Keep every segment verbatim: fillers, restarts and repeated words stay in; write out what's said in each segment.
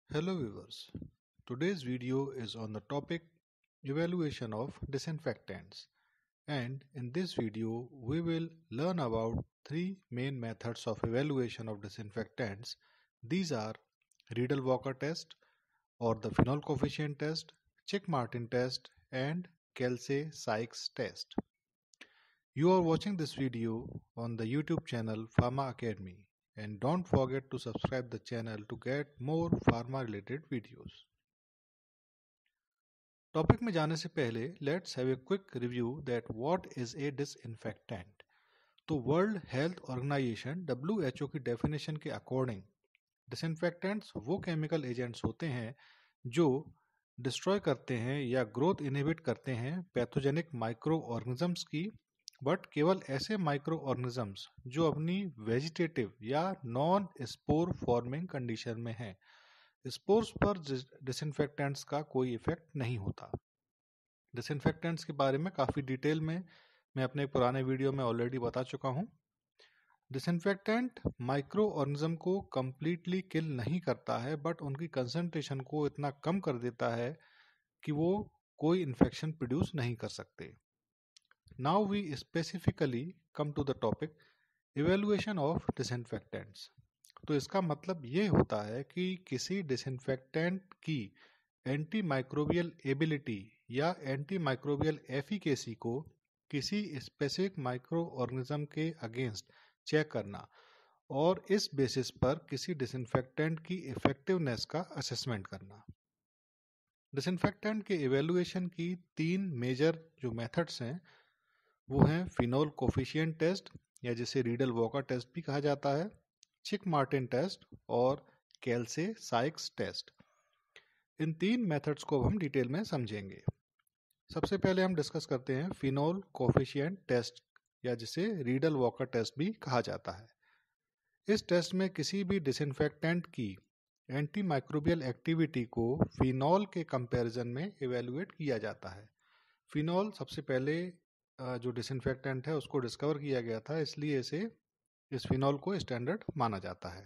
Hello viewers, today's video is on the topic evaluation of disinfectants, and in this video we will learn about three main methods of evaluation of disinfectants. These are Riedel-Walker test or the phenol coefficient test, Chick-Martin test and Kelsey-Sykes test. You are watching this video on the YouTube channel Pharma Academy. And don't forget to subscribe the channel to get more pharma related videos. Topic में जाने से पहले let's have a quick review that what is a disinfectant. तो World Health Organization W H O की definition के according disinfectants वो chemical agents होते हैं जो डिस्ट्रॉय करते हैं या ग्रोथ इनहिबिट करते हैं पैथोजेनिक माइक्रो ऑर्गेनिजम्स की, बट केवल ऐसे माइक्रो ऑर्गेनिजम्स जो अपनी वेजिटेटिव या नॉन स्पोर फॉर्मिंग कंडीशन में हैं। स्पोर्स पर डिसइंफेक्टेंट्स का कोई इफेक्ट नहीं होता। डिसइंफेक्टेंट्स के बारे में काफ़ी डिटेल में मैं अपने पुराने वीडियो में ऑलरेडी बता चुका हूँ। डिसइंफेक्टेंट माइक्रो ऑर्गेनिज्म को कंप्लीटली किल नहीं करता है, बट उनकी कंसंट्रेशन को इतना कम कर देता है कि वो कोई इन्फेक्शन प्रोड्यूस नहीं कर सकते। Now we specifically come to the topic evaluation of disinfectants. तो इसका मतलब ये होता है कि किसी डिसइंफेक्टेंट की एंटी माइक्रोबियल एबिलिटी या एंटी माइक्रोबियल एफिकेसी को किसी स्पेसिफिक माइक्रो ऑर्गेनिज्म के अगेंस्ट चेक करना और इस बेसिस पर किसी डिसइंफेक्टेंट की इफेक्टिवनेस का असेसमेंट करना। डिसइंफेक्टेंट के एवेल्युएशन की तीन मेजर जो मेथड्स हैं वो हैं फिनोल कोफिशिएंट टेस्ट या जिसे रीडल वॉकर टेस्ट भी कहा जाता है, चिक मार्टिन टेस्ट और केल्से साइक्स टेस्ट। इन तीन मेथड्स को हम डिटेल में समझेंगे। सबसे पहले हम डिस्कस करते हैं फिनोल कोफिशिएंट टेस्ट या जिसे रीडल वॉकर टेस्ट भी कहा जाता है। इस टेस्ट में किसी भी डिसइंफेक्टेंट की एंटी माइक्रोबियल एक्टिविटी को फिनोल के कंपैरिजन में इवेलुएट किया जाता है। फिनोल सबसे पहले जो डिसइंफेक्टेंट है उसको डिस्कवर किया गया था, इसलिए इसे इस फिनोल को स्टैंडर्ड माना जाता है।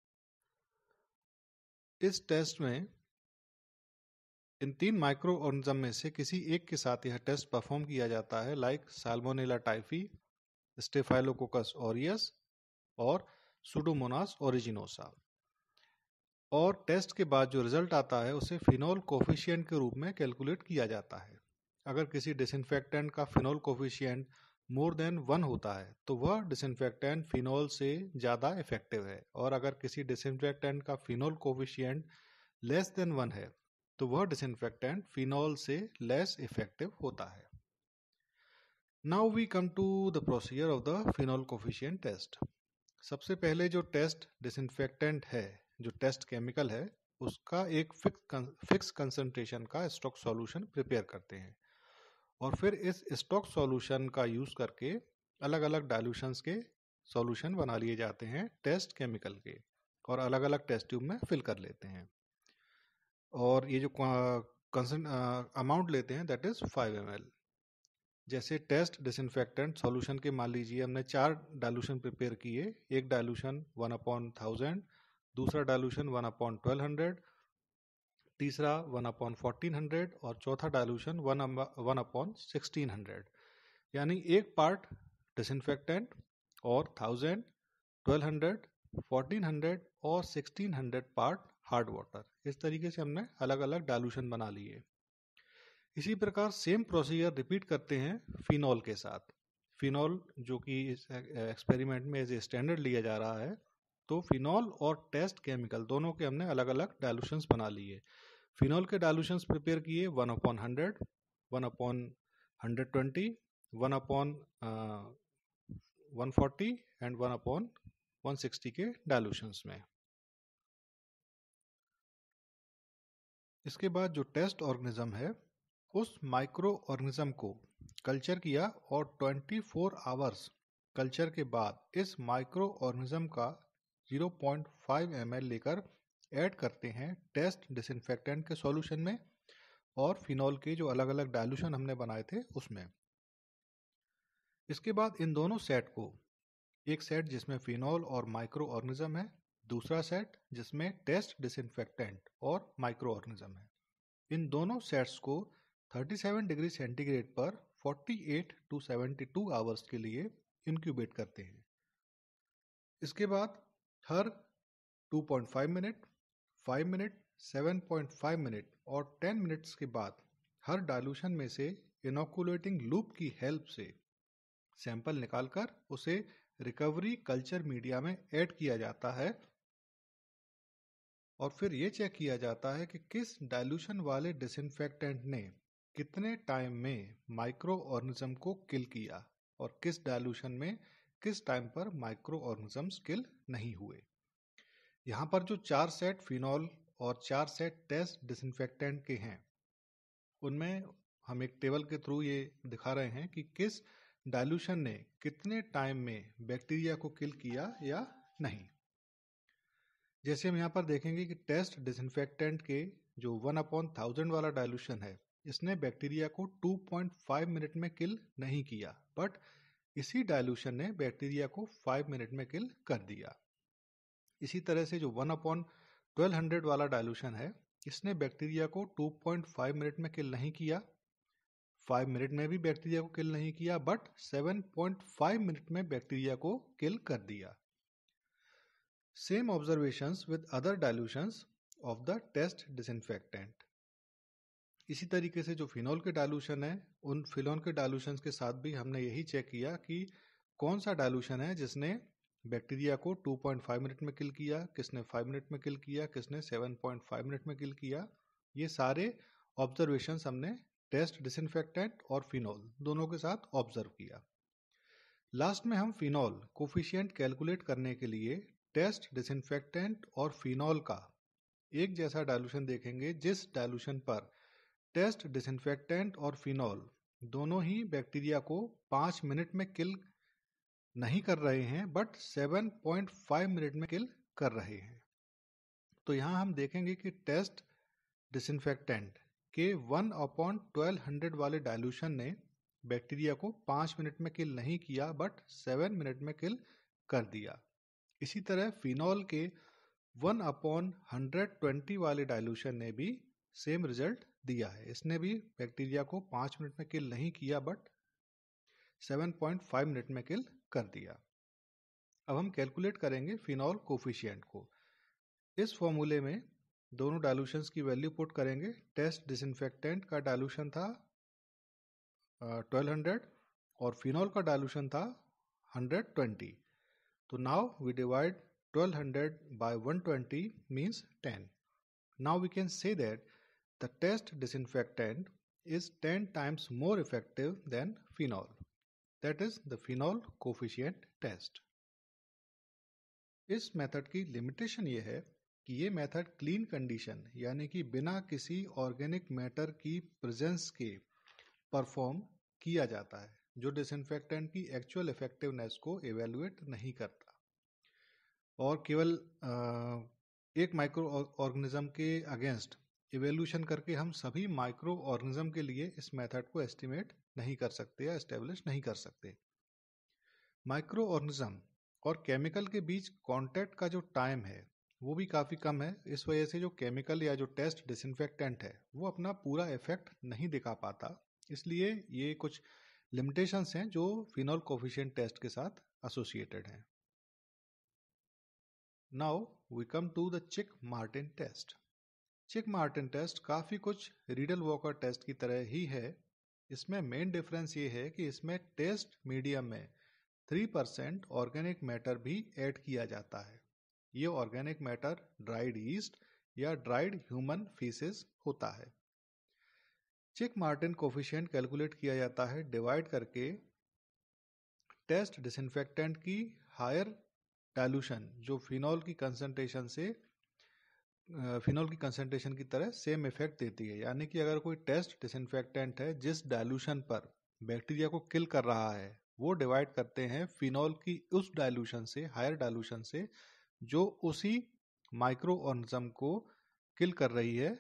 इस टेस्ट में इन तीन माइक्रो ऑर्गेनिज्म में से किसी एक के साथ यह टेस्ट परफॉर्म किया जाता है, like salmonella typhi, staphylococcus aureus और सुडोमोनास ओरिजिनोसा। और टेस्ट के बाद जो रिजल्ट आता है उसे फिनोल कोफिशिएंट के रूप में कैलकुलेट किया जाता है। अगर किसी डिसइंफेक्टेंट का phenol coefficient more than one होता है तो वह डिसइंफेक्टेंट फिनोल से ज़्यादा इफेक्टिव है, और अगर किसी डिसइंफेक्टेंट का phenol coefficient less than one है तो वह डिसइंफेक्टेंट फिनोल से लेस इफेक्टिव होता है। Now we come to the procedure of the phenol coefficient test. सबसे पहले जो टेस्ट डिसइंफेक्टेंट है, जो टेस्ट केमिकल है, उसका एक फिक्स कंसंट्रेशन का स्टॉक सॉल्यूशन प्रिपेयर करते हैं और फिर इस स्टॉक सॉल्यूशन का यूज़ करके अलग अलग डाइल्यूशंस के सॉल्यूशन बना लिए जाते हैं टेस्ट केमिकल के, और अलग अलग टेस्ट ट्यूब में फिल कर लेते हैं। और ये जो अमाउंट लेते हैं that is five M L. जैसे टेस्ट डिसइंफेक्टेंट सॉल्यूशन के मान लीजिए हमने चार डाइल्यूशन प्रिपेयर किए, एक डाइल्यूशन वन अपॉन थाउजेंड, दूसरा dilution one upon twelve hundred, तीसरा वन अपॉन फोर्टीन हंड्रेड और चौथा dilution one one upon sixteen hundred. यानी एक पार्ट डिसइंफेक्टेंट और thousand, twelve hundred, fourteen hundred और sixteen hundred part hard water. इस तरीके से हमने अलग अलग डाइल्यूशन बना लिए। इसी प्रकार सेम प्रोसीजर रिपीट करते हैं फिनोल के साथ। फिनोल जो कि इस एक्सपेरिमेंट में एज ए स्टैंडर्ड लिया जा रहा है, तो फिनोल और टेस्ट केमिकल दोनों के हमने अलग अलग डाइल्यूशंस बना लिए। फिनोल के डाइल्यूशंस प्रिपेयर किए one upon hundred, one upon hundred twenty, one upon one forty and one upon one sixty के डाइल्यूशंस में। इसके बाद जो टेस्ट ऑर्गेनिज्म है उस माइक्रो ऑर्गेनिज्म को कल्चर किया और ट्वेंटी फोर आवर्स कल्चर के बाद इस माइक्रो ऑर्गेनिज्म का zero point five M L लेकर ऐड करते हैं टेस्ट डिसइंफेक्टेंट के सॉल्यूशन में और फिनोल के जो अलग अलग डाइल्यूशन हमने बनाए थे उसमें। इसके बाद इन दोनों सेट को, एक सेट जिसमें फिनोल और माइक्रो ऑर्गेनिज्म है, दूसरा सेट जिसमें टेस्ट डिसइंफेक्टेंट और माइक्रो ऑर्गेनिज्म है। इन दोनों सेट्स को सैंतीस डिग्री सेंटीग्रेड पर अड़तालीस टू बहत्तर आवर्स के लिए इंक्यूबेट करते हैं। इसके बाद हर two point five minute, five minute, seven point five minute और टेन मिनट्स के बाद हर डाइल्यूशन में से इनोकुलेटिंग लूप की हेल्प से सैंपल निकालकर उसे रिकवरी कल्चर मीडिया में ऐड किया जाता है और फिर ये चेक किया जाता है कि किस डाइल्यूशन वाले डिसइंफेक्टेंट ने कितने टाइम में माइक्रो ऑर्गेनिज्म को किल किया और किस डाइल्यूशन में किस टाइम पर माइक्रो ऑर्गेनिजम्स किल नहीं हुए। यहाँ पर जो चार सेट फिनॉल और चार सेट टेस्ट डिसइंफेक्टेंट के हैं, उनमें हम एक टेबल के थ्रू ये दिखा रहे हैं कि किस डाइल्यूशन ने कितने टाइम में बैक्टीरिया को किल किया या नहीं। जैसे हम यहाँ पर देखेंगे कि टेस्ट डिसइंफेक्टेंट के जो वन अपॉन थाउजेंड वाला डाइल्यूशन है, इसने बैक्टीरिया को टू पॉइंट फाइव मिनट में किल नहीं किया, बट इसी डाइल्यूशन ने बैक्टीरिया को फाइव मिनट में किल कर दिया। इसी तरह से जो वन अपॉन ट्वेल्व हंड्रेड वाला डाइल्यूशन है, इसने बैक्टीरिया को टू पॉइंट फाइव मिनट में किल नहीं किया, फाइव मिनट में भी बैक्टीरिया को किल नहीं किया, but seven point five minute में बैक्टीरिया को किल कर दिया। Same observations with other dilutions of the test disinfectant. इसी तरीके से जो फिनॉल के डाइल्यूशन है, उन फिनॉल के डाइल्यूशंस के साथ भी हमने यही चेक किया कि कौन सा डाइल्यूशन है जिसने बैक्टीरिया को टू पॉइंट फाइव मिनट में किल किया, किसने फाइव मिनट में किल किया, किसने सेवन पॉइंट फाइव मिनट में किल किया। ये सारे ऑब्जर्वेशंस हमने टेस्ट डिसइंफेक्टेंट और फिनॉल दोनों के साथ ऑब्जर्व किया। लास्ट में हम फिनॉल कोफिशिएंट कैलकुलेट करने के लिए टेस्ट डिसइंफेक्टेंट और फिनॉल का एक जैसा डाइल्यूशन देखेंगे, जिस डाइल्यूशन पर टेस्ट डिसइंफेक्टेंट और फिनॉल दोनों ही बैक्टीरिया को पाँच मिनट में किल नहीं कर रहे हैं, but seven point five minute में किल कर रहे हैं। तो यहाँ हम देखेंगे कि टेस्ट डिसइंफेक्टेंट के वन अपॉन ट्वेल्व हंड्रेड वाले डाइल्यूशन ने बैक्टीरिया को पाँच मिनट में किल नहीं किया, बट सेवन मिनट में किल कर दिया। इसी तरह फिनॉल के वन अपॉन हंड्रेड ट्वेंटी वाले डाइल्यूशन ने भी सेम रिजल्ट दिया है। इसने भी बैक्टीरिया को पाँच मिनट में किल नहीं किया, but seven point five minute में किल कर दिया। अब हम कैलकुलेट करेंगे फिनॉल कोफिशिएंट को। इस फॉर्मूले में दोनों डाइल्यूशंस की वैल्यू पुट करेंगे। टेस्ट डिसइंफेक्टेंट का डाइल्यूशन था ट्वेल्व हंड्रेड और फिनॉल का डाइल्यूशन था हंड्रेड ट्वेंटी। तो now we divide twelve hundred by one twenty means ten. Now we can say that the test disinfectant is ten times more effective than phenol. That is the phenol coefficient test. इस method की limitation ये है कि ये method clean condition यानी कि बिना किसी ऑर्गेनिक मैटर की प्रेजेंस के परफॉर्म किया जाता है, जो डिसइंफेक्टेंट की एक्चुअल इफेक्टिवनेस को एवेल्युएट नहीं करता और केवल एक माइक्रो ऑर्गेनिज्म के अगेंस्ट इवेल्यूशन करके हम सभी माइक्रो ऑर्गेनिज्म के लिए इस मेथड को एस्टिमेट नहीं कर सकते या एस्टेब्लिश नहीं कर सकते। माइक्रो ऑर्गेनिज्म और केमिकल के बीच कांटेक्ट का जो टाइम है वो भी काफ़ी कम है। इस वजह से जो केमिकल या जो टेस्ट डिसइंफेक्टेंट है वो अपना पूरा इफेक्ट नहीं दिखा पाता। इसलिए ये कुछ लिमिटेशंस हैं जो फिनॉल कोफिशिएंट टेस्ट के साथ एसोसिएटेड हैं। Now we come to the Chick-Martin test. Chick-Martin test काफ़ी कुछ रीडल वॉकर टेस्ट की तरह ही है। इसमें मेन डिफरेंस ये है कि इसमें टेस्ट मीडियम में थ्री परसेंट ऑर्गेनिक मैटर भी ऐड किया जाता है। ये ऑर्गेनिक मैटर ड्राइड ईस्ट या ड्राइड ह्यूमन फीसेस होता है। चिक-मार्टिन कोफिशिएंट कैलकुलेट किया जाता है डिवाइड करके टेस्ट डिसइंफेक्टेंट की हायर डाइल्यूशन जो फिनॉल की कंसंट्रेशन से फिनॉल की कंसंट्रेशन की तरह सेम इफेक्ट देती है। यानी कि अगर कोई टेस्ट डिसइंफेक्टेंट है जिस डाइल्यूशन पर बैक्टीरिया को किल कर रहा है, वो डिवाइड करते हैं फिनॉल की उस डाइल्यूशन से, हायर डाइल्यूशन से, जो उसी माइक्रो ऑर्गेनिज्म को किल कर रही है,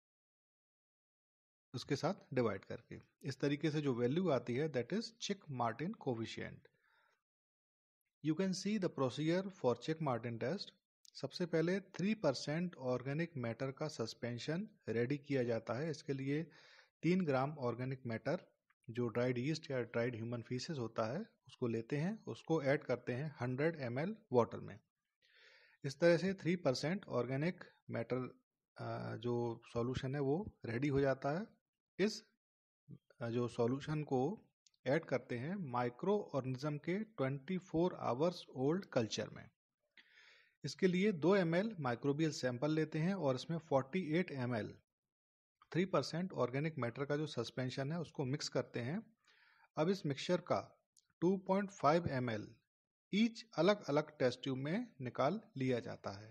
उसके साथ डिवाइड करके। इस तरीके से जो वैल्यू आती है that is Chick Martin coefficient. You can see the procedure for Chick-Martin test. सबसे पहले थ्री परसेंट ऑर्गेनिक मैटर का सस्पेंशन रेडी किया जाता है। इसके लिए तीन ग्राम ऑर्गेनिक मैटर जो ड्राइड यीस्ट या ड्राइड ह्यूमन फीसेस होता है उसको लेते हैं, उसको ऐड करते हैं हंड्रेड एम एल वाटर में। इस तरह से थ्री परसेंट ऑर्गेनिक मैटर जो सॉल्यूशन है वो रेडी हो जाता है। इस जो सॉल्यूशन को ऐड करते हैं माइक्रो ऑर्गेनिज्म के twenty four hours old culture में। इसके लिए दो एम एल माइक्रोबियल सैंपल लेते हैं और इसमें forty eight M L three percent organic matter का जो सस्पेंशन है उसको मिक्स करते हैं। अब इस मिक्सचर का two point five M L each अलग अलग टेस्ट ट्यूब में निकाल लिया जाता है।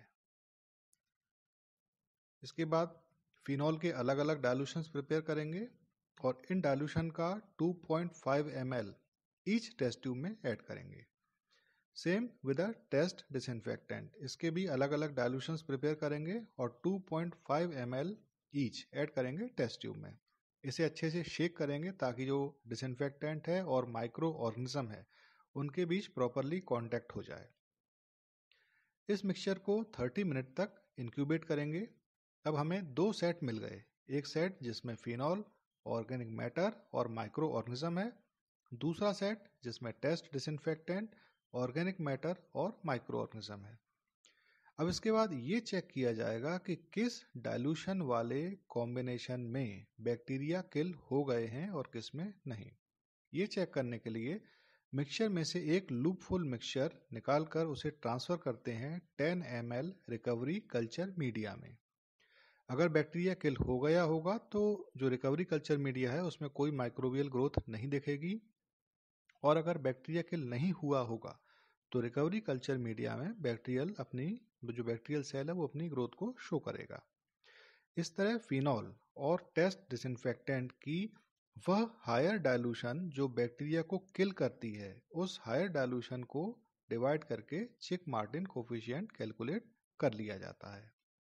इसके बाद फिनॉल के अलग अलग डाइल्यूशंस प्रिपेयर करेंगे और इन डाइल्यूशन का two point five M L each test tube में ऐड करेंगे। Same with a test disinfectant, इसके भी अलग अलग डाइल्यूशंस प्रिपेयर करेंगे और two point five M L each add करेंगे टेस्ट ट्यूब में। इसे अच्छे से शेक करेंगे ताकि जो डिसइंफेक्टेंट है और माइक्रो ऑर्गेनिज्म है उनके बीच प्रॉपरली कांटेक्ट हो जाए। इस मिक्सचर को थर्टी मिनट तक इंक्यूबेट करेंगे। अब हमें दो सेट मिल गए, एक सेट जिसमें फिनॉल, ऑर्गेनिक मैटर और माइक्रो ऑर्गेनिज्म है, दूसरा सेट जिसमें टेस्ट डिसइंफेक्टेंट, ऑर्गेनिक मैटर और माइक्रो ऑर्गेनिज्म है। अब इसके बाद ये चेक किया जाएगा कि किस डाइल्यूशन वाले कॉम्बिनेशन में बैक्टीरिया किल हो गए हैं और किस में नहीं। ये चेक करने के लिए मिक्सचर में से एक लूपफुल मिक्सचर निकालकर उसे ट्रांसफर करते हैं ten M L recovery culture media में। अगर बैक्टीरिया किल हो गया होगा तो जो रिकवरी कल्चर मीडिया है उसमें कोई माइक्रोबियल ग्रोथ नहीं दिखेगी, और अगर बैक्टीरिया किल नहीं हुआ होगा तो रिकवरी कल्चर मीडिया में बैक्टीरियल अपनी जो बैक्टीरियल सेल है वो अपनी ग्रोथ को शो करेगा। इस तरह फिनॉल और टेस्ट डिसइंफेक्टेंट की वह हायर डाइल्यूशन जो बैक्टीरिया को किल करती है उस हायर डाइल्यूशन को डिवाइड करके चिक मार्टिन कोफिशिएंट कैलकुलेट कर लिया जाता है।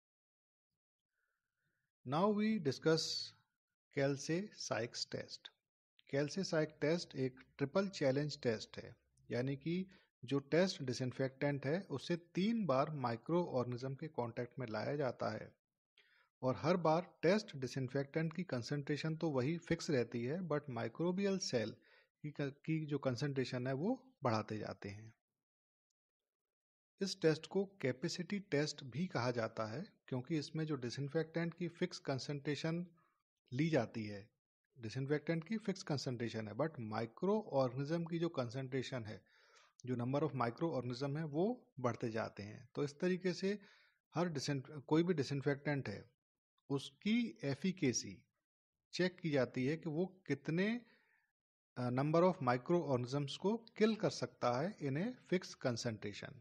Now we discuss Kelsey Sykes test. Kelsey Sykes test एक ट्रिपल चैलेंज टेस्ट है, यानी कि जो टेस्ट डिसइंफेक्टेंट है उसे तीन बार माइक्रो ऑर्गेनिज्म के कांटेक्ट में लाया जाता है और हर बार टेस्ट डिसइंफेक्टेंट की कंसंट्रेशन तो वही फिक्स रहती है, बट माइक्रोबियल सेल की जो कंसंट्रेशन है वो बढ़ाते जाते हैं। इस टेस्ट को कैपेसिटी टेस्ट भी कहा जाता है क्योंकि इसमें जो डिसइंफेक्टेंट की फिक्स कंसंट्रेशन ली जाती है, डिसइंफेक्टेंट की फिक्स कंसंट्रेशन है, बट माइक्रो ऑर्गेनिज्म की जो कंसंट्रेशन है, जो नंबर ऑफ माइक्रो ऑर्गेनिज्म है वो बढ़ते जाते हैं। तो इस तरीके से हर कोई भी डिसइंफेक्टेंट है उसकी एफिकेसी चेक की जाती है कि वो कितने नंबर ऑफ माइक्रो ऑर्गेनिजम्स को किल कर सकता है इन ए फिक्स कंसंट्रेशन।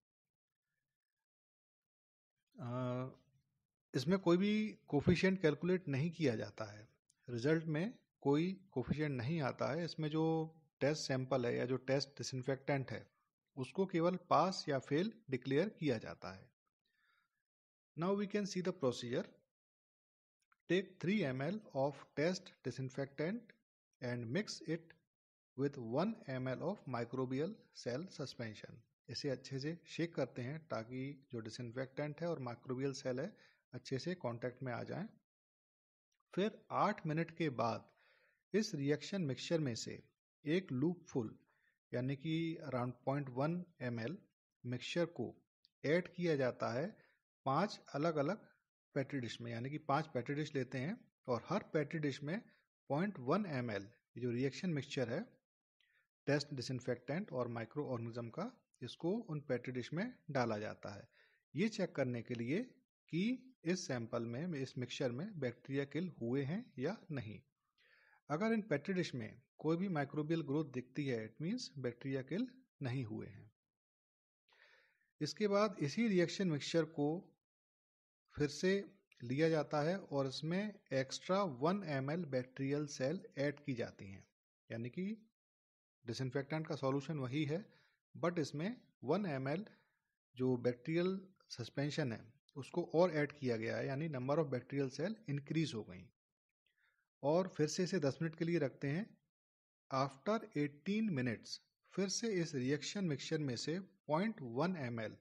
इसमें कोई भी कोफिशिएंट कैलकुलेट नहीं किया जाता है, रिजल्ट में कोई कोफिशिएंट नहीं आता है। इसमें जो टेस्ट सैंपल है या जो टेस्ट डिसइंफेक्टेंट है उसको केवल पास या फेल डिक्लेयर किया जाता है। Now we can see the procedure. Take three M L of test disinfectant and mix it with one M L of microbial cell suspension. इसे अच्छे से शेक करते हैं ताकि जो डिसइंफेक्टेंट है और माइक्रोबियल सेल है अच्छे से कांटेक्ट में आ जाएं। फिर आठ मिनट के बाद इस रिएक्शन मिक्सचर में से एक लूप फुल यानी कि around point one M L mixture को ऐड किया जाता है पांच अलग अलग पेट्री डिश में, यानी कि पांच पेट्री डिश लेते हैं और हर पेट्री डिश में पॉइंट वन एम एल जो रिएक्शन मिक्सचर है टेस्ट डिसइंफेक्टेंट और माइक्रो ऑर्गेनिज्म का, इसको उन पेट्री डिश में डाला जाता है ये चेक करने के लिए कि इस सैंपल में, इस मिक्सचर में बैक्टीरिया किल हुए हैं या नहीं। अगर इन पेट्री डिश में कोई भी माइक्रोबियल ग्रोथ दिखती है, इट मींस बैक्टीरिया किल नहीं हुए हैं। इसके बाद इसी रिएक्शन मिक्सचर को फिर से लिया जाता है और इसमें extra one M L bacterial cell add की जाती हैं, यानी कि डिसइंफेक्टेंट का सॉल्यूशन वही है बट इसमें वन एम एल जो बैक्टीरियल सस्पेंशन है उसको और ऐड किया गया है, यानी number of bacterial cell increase हो गई। और फिर से इसे दस मिनट के लिए रखते हैं। आफ्टर एटीन मिनट्स फिर से इस रिएक्शन मिक्सचर में से point one M L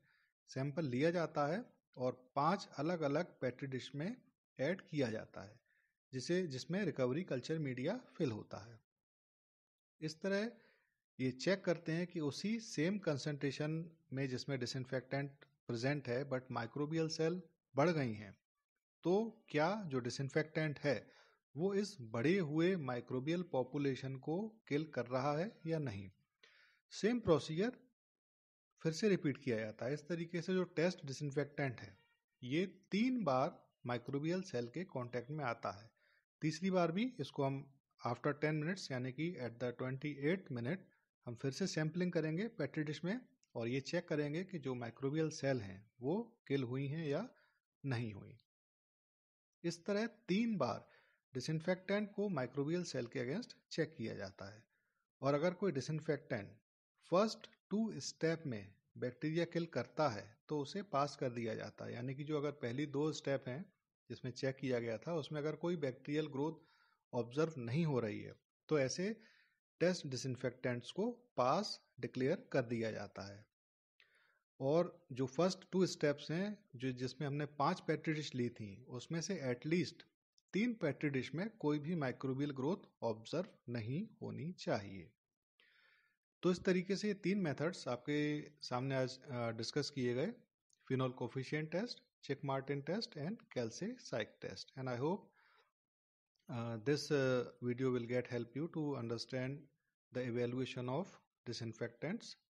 sample लिया जाता है और पांच अलग अलग पेट्री डिश में ऐड किया जाता है, जिसे जिसमें रिकवरी कल्चर मीडिया फिल होता है। इस तरह ये चेक करते हैं कि उसी सेम कंसंट्रेशन में जिसमें डिसइंफेक्टेंट प्रेजेंट है बट माइक्रोबियल सेल बढ़ गई हैं, तो क्या जो डिसइंफेक्टेंट है वो इस बढ़े हुए माइक्रोबियल पॉपुलेशन को किल कर रहा है या नहीं। सेम प्रोसीजर फिर से रिपीट किया जाता है। इस तरीके से जो टेस्ट डिसइंफेक्टेंट है ये तीन बार माइक्रोबियल सेल के कांटेक्ट में आता है। तीसरी बार भी इसको हम आफ्टर टेन मिनट्स यानी कि at the twenty eight minute हम फिर से सैम्पलिंग करेंगे पेट्री डिश में और ये चेक करेंगे कि जो माइक्रोबियल सेल हैं वो किल हुई हैं या नहीं हुई। इस तरह तीन बार डिसइंफेक्टेंट को माइक्रोबियल सेल के अगेंस्ट चेक किया जाता है और अगर कोई डिसइंफेक्टेंट फर्स्ट टू स्टेप में बैक्टीरिया किल करता है तो उसे पास कर दिया जाता है। यानी कि जो अगर पहली दो स्टेप हैं जिसमें चेक किया गया था उसमें अगर कोई बैक्टीरियल ग्रोथ ऑब्जर्व नहीं हो रही है तो ऐसे टेस्ट डिसइंफेक्टेंट्स को पास डिक्लेयर कर दिया जाता है। और जो फर्स्ट टू स्टेप्स हैं जो जिसमें हमने पांच पेट्री डिश ली थी उसमें से एटलीस्ट तीन पेट्री डिश में कोई भी माइक्रोबियल ग्रोथ ऑब्जर्व नहीं होनी चाहिए। तो इस तरीके से तीन मेथड्स आपके सामने आज डिस्कस किए गए, phenol coefficient test, Chick Martin test and Kelsey Sykes test. And I hope this uh, video will get help you to understand the evaluation of disinfectants